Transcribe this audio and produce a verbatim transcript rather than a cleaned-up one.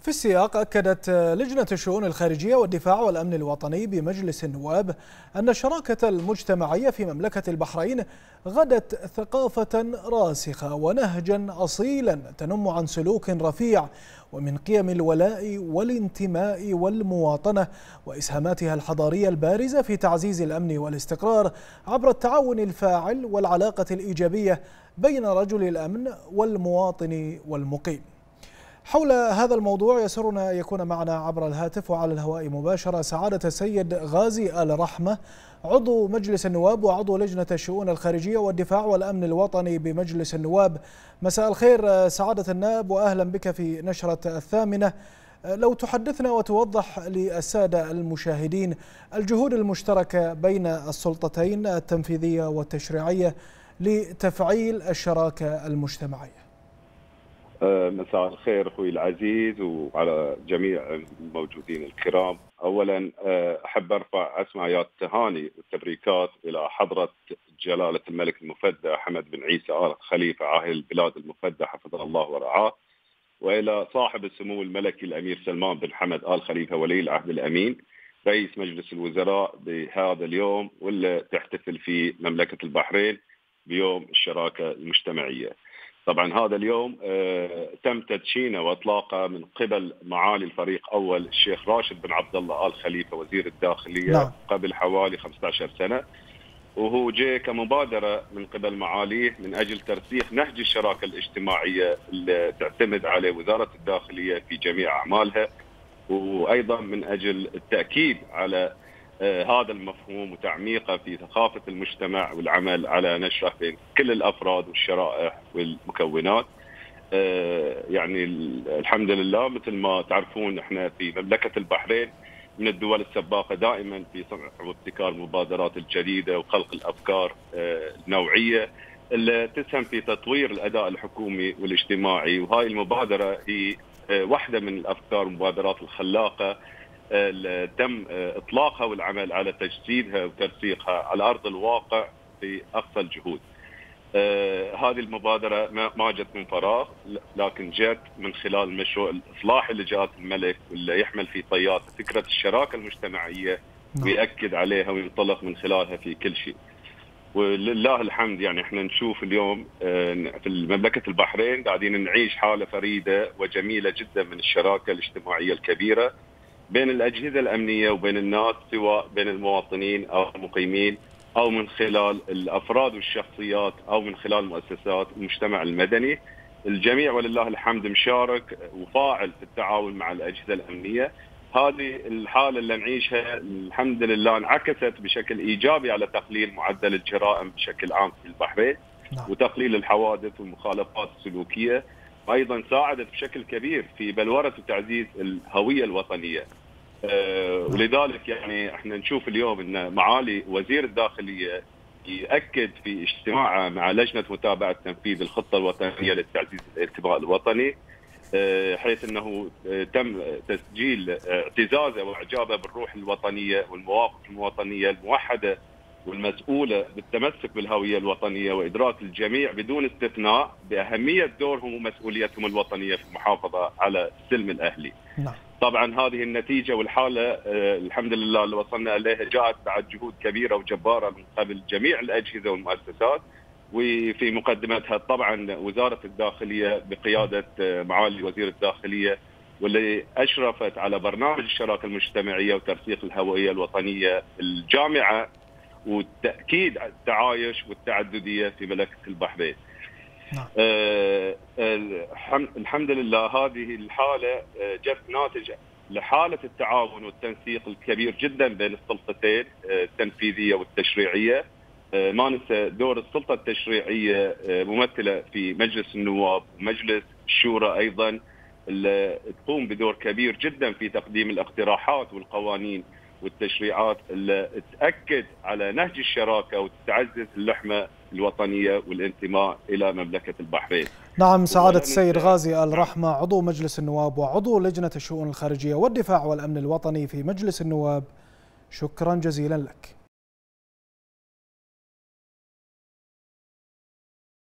في السياق أكدت لجنة الشؤون الخارجية والدفاع والأمن الوطني بمجلس النواب أن الشراكة المجتمعية في مملكة البحرين غدت ثقافة راسخة ونهجا أصيلا تنم عن سلوك رفيع ومن قيم الولاء والانتماء والمواطنة وإسهاماتها الحضارية البارزة في تعزيز الأمن والاستقرار عبر التعاون الفاعل والعلاقة الإيجابية بين رجل الأمن والمواطن والمقيم. حول هذا الموضوع يسرنا أن يكون معنا عبر الهاتف وعلى الهواء مباشرة سعادة السيد غازي آل رحمة، عضو مجلس النواب وعضو لجنة الشؤون الخارجية والدفاع والأمن الوطني بمجلس النواب. مساء الخير سعادة النائب وأهلا بك في نشرة الثامنة. لو تحدثنا وتوضح للسادة المشاهدين الجهود المشتركة بين السلطتين التنفيذية والتشريعية لتفعيل الشراكة المجتمعية. مساء الخير اخوي العزيز وعلى جميع الموجودين الكرام. اولا احب ارفع اسمايات التهاني والتبريكات الى حضره جلاله الملك المفدى حمد بن عيسى آل خليفه عاهل البلاد المفدى حفظه الله ورعاه، والى صاحب السمو الملكي الامير سلمان بن حمد آل خليفه ولي العهد الامين رئيس مجلس الوزراء بهذا اليوم واللي تحتفل فيه مملكه البحرين بيوم الشراكه المجتمعيه. طبعا هذا اليوم آه تم تدشينه واطلاقه من قبل معالي الفريق اول الشيخ راشد بن عبد الله آل خليفه وزير الداخليه نعم. قبل حوالي خمسة عشر سنه، وهو جاء كمبادره من قبل معاليه من اجل ترسيخ نهج الشراكه الاجتماعيه اللي تعتمد عليه وزاره الداخليه في جميع اعمالها، وايضا من اجل التاكيد على آه هذا المفهوم وتعميقه في ثقافة المجتمع والعمل على نشره بين كل الأفراد والشرائح والمكونات. آه يعني الحمد لله مثل ما تعرفون احنا في مملكة البحرين من الدول السباقة دائما في صنع وابتكار المبادرات الجديدة وخلق الأفكار آه النوعية اللي تسهم في تطوير الأداء الحكومي والاجتماعي، وهاي المبادرة هي آه واحدة من الأفكار والمبادرات الخلاقة تم اطلاقها والعمل على تجسيدها وترسيخها على ارض الواقع في اقصى الجهود. آه هذه المبادره ما جت من فراغ، لكن جت من خلال مشروع الاصلاح اللي جاءت الملك واللي يحمل في طياته فكره الشراكه المجتمعيه ويأكد عليها وينطلق من خلالها في كل شيء. ولله الحمد يعني احنا نشوف اليوم آه في مملكه البحرين قاعدين نعيش حاله فريده وجميله جدا من الشراكه الاجتماعيه الكبيره بين الأجهزة الأمنية وبين الناس، سواء بين المواطنين أو المقيمين أو من خلال الأفراد والشخصيات أو من خلال مؤسسات المجتمع المدني. الجميع ولله الحمد مشارك وفاعل في التعاون مع الأجهزة الأمنية. هذه الحالة اللي نعيشها الحمد لله انعكست بشكل إيجابي على تقليل معدل الجرائم بشكل عام في البحرين وتقليل الحوادث والمخالفات السلوكية، أيضا ساعدت بشكل كبير في بلورة وتعزيز الهوية الوطنية. أه ولذلك يعني احنا نشوف اليوم ان معالي وزير الداخلية يأكد في اجتماعه مع لجنة متابعة تنفيذ الخطة الوطنية للتعزيز الانتماء الوطني، أه حيث انه تم تسجيل اعتزازه واعجابه بالروح الوطنية والمواقف الوطنية الموحدة والمسؤولة بالتمسك بالهوية الوطنية وإدراك الجميع بدون استثناء بأهمية دورهم ومسؤوليتهم الوطنية في المحافظة على السلم الأهلي. نعم. طبعا هذه النتيجة والحالة آه الحمد لله اللي وصلنا إليها جاءت بعد جهود كبيرة وجبارة من قبل جميع الأجهزة والمؤسسات، وفي مقدمتها طبعا وزارة الداخلية بقيادة آه معالي وزير الداخلية، واللي أشرفت على برنامج الشراكة المجتمعية وترسيخ الهوية الوطنية الجامعة والتأكيد على التعايش والتعددية في مملكة البحرين. نعم. آه الحمد لله هذه الحالة جت ناتجة لحالة التعاون والتنسيق الكبير جدا بين السلطتين التنفيذية والتشريعية. آه ما ننسى دور السلطة التشريعية آه ممثلة في مجلس النواب ومجلس الشورى أيضا، اللي تقوم بدور كبير جدا في تقديم الاقتراحات والقوانين والتشريعات اللي تأكد على نهج الشراكة وتعزز اللحمة الوطنية والانتماء إلى مملكة البحرين. نعم سعادة السيد غازي آل رحمة، عضو مجلس النواب وعضو لجنة الشؤون الخارجية والدفاع والأمن الوطني في مجلس النواب، شكرا جزيلا لك.